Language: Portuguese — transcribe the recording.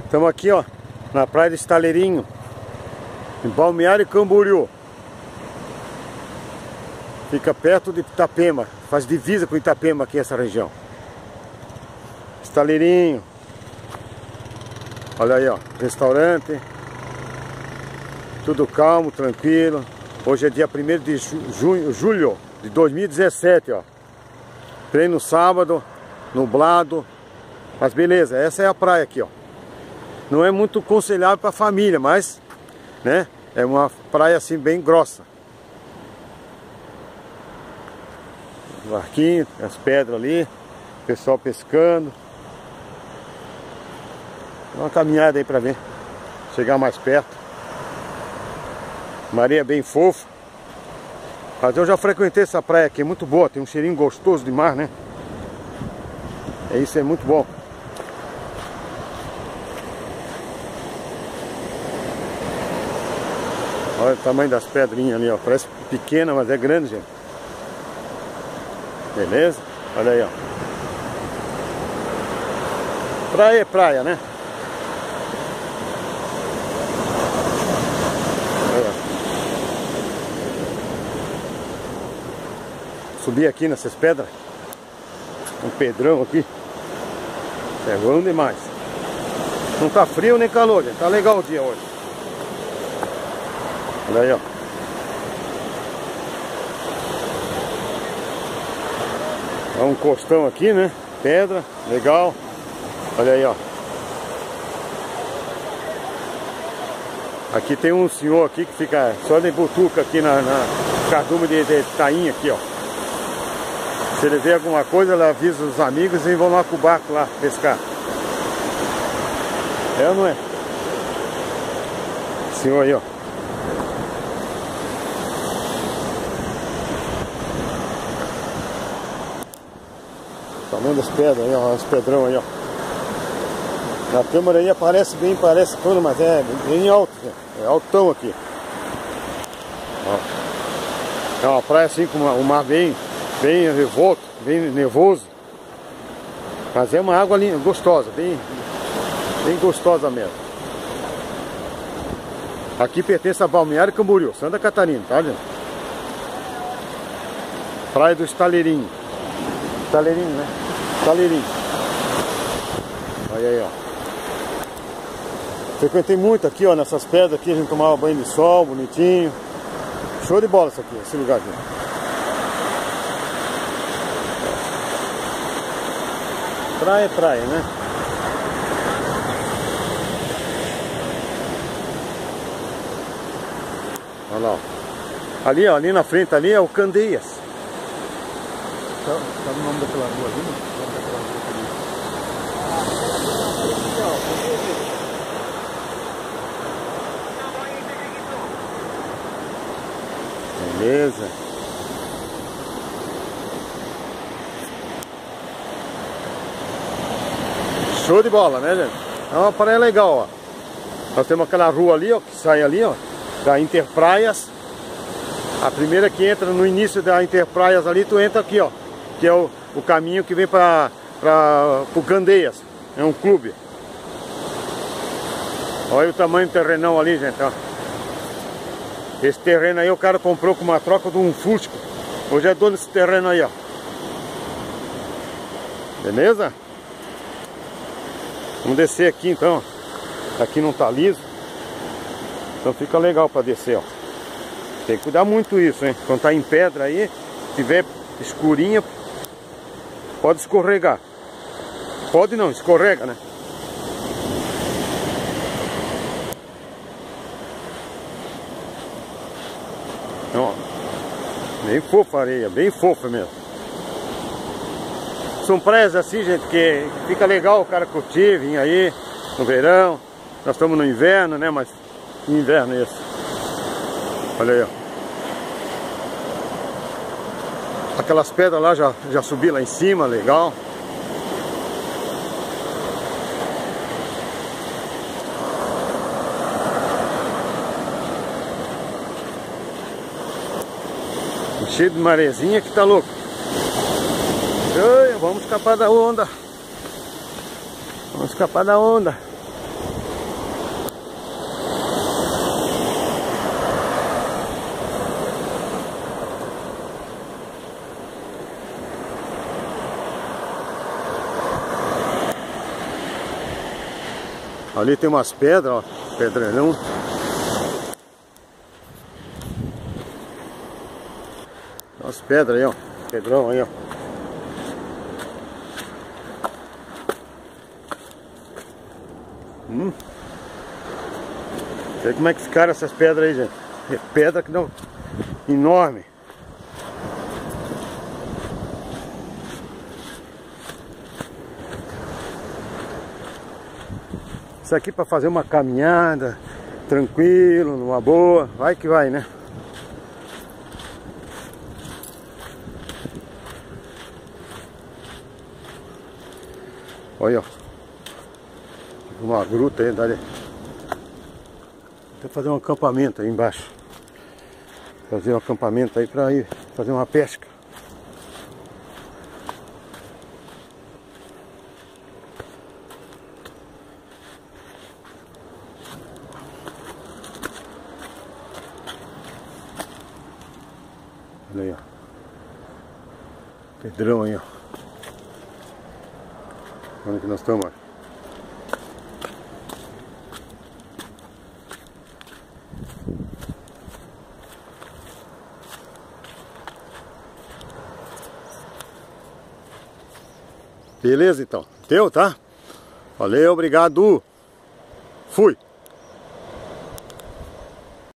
Estamos aqui, ó, na praia do Estaleirinho, em Balneário Camboriú. Fica perto de Itapema, faz divisa com Itapema aqui essa região. Estaleirinho. Olha aí, ó, restaurante. Tudo calmo, tranquilo. Hoje é dia 1º de julho de 2017, ó. Treino sábado, nublado. Mas beleza, essa é a praia aqui, ó. Não é muito aconselhável para família, mas, né, é uma praia assim bem grossa. Barquinho, as pedras ali, pessoal pescando. Dá uma caminhada aí para ver, chegar mais perto. Maria bem fofa. Mas eu já frequentei essa praia aqui, é muito boa, tem um cheirinho gostoso de mar, né? É isso, é muito bom. Olha o tamanho das pedrinhas ali, ó. Parece pequena, mas é grande, gente. Beleza? Olha aí, ó. Praia é praia, né? Olha. Subir aqui nessas pedras. Um pedrão aqui. É bom demais. Não tá frio nem calor, gente. Tá legal o dia hoje. Olha aí, ó. É um costão aqui, né? Pedra, legal. Olha aí, ó. Aqui tem um senhor aqui que fica só de butuca aqui na cardume de tainha aqui, ó. Se ele vê alguma coisa, ele avisa os amigos e vão lá com o barco lá pescar. É ou não é? Senhor aí, ó. Tamanho das pedras aí, ó, os pedrão aí, ó. Na câmera aí parece tudo, mas é bem alto, né? É altão aqui. Ó. É uma praia assim com um mar bem revolto, bem nervoso. Mas é uma água ali gostosa, bem gostosa mesmo. Aqui pertence a Balneário Camboriú, Santa Catarina, tá, gente? Praia do Estaleirinho. Estaleirinho, né? Estaleirinho. Olha aí, ó. Frequentei muito aqui, ó, nessas pedras aqui, a gente tomava banho de sol, bonitinho. Show de bola isso aqui, esse lugar aqui. Praia é praia, né? Olha lá, ó. Ali, ó, ali na frente ali é o Candeias. Sabe o nome daquela rua ali? O nome daquela rua ali. Beleza. Show de bola, né, gente? É uma praia legal, ó. Nós temos aquela rua ali, ó, que sai ali, ó, da Interpraias. A primeira que entra no início da Interpraias ali, tu entra aqui, ó. Que é o caminho que vem para o Candeias. É um clube. Olha o tamanho do terrenão ali, gente, ó. Esse terreno aí o cara comprou com uma troca de um Fusca. Hoje é dono desse terreno aí, ó. Beleza? Vamos descer aqui então, ó. Aqui não tá liso. Então fica legal para descer, ó. Tem que cuidar muito isso, hein? Quando tá em pedra aí, tiver escurinha, pode escorregar. Pode não, escorrega, né? Ó, bem fofa a areia, bem fofa mesmo. São praias assim, gente, que fica legal o cara curtir, vir aí no verão. Nós estamos no inverno, né? Mas inverno esse. Olha aí, ó. Aquelas pedras lá, já subi lá em cima, legal. Cheio de marezinha que tá louco. Ai, vamos escapar da onda. Vamos escapar da onda. Ali tem umas pedras, ó, pedreirão. Umas pedras aí, ó, pedrão aí, ó. Sei como é que ficaram essas pedras aí, gente. É pedra que não enorme. Isso aqui para fazer uma caminhada tranquilo, numa boa, vai que vai, né? Olha, ó, uma gruta aí, dali. Vou fazer um acampamento aí embaixo. Fazer um acampamento aí para ir fazer uma pesca. Olha aí, ó. Pedrão aí, ó. Onde que nós estamos, ó? Beleza, então. Deu, tá? Valeu, obrigado. Fui.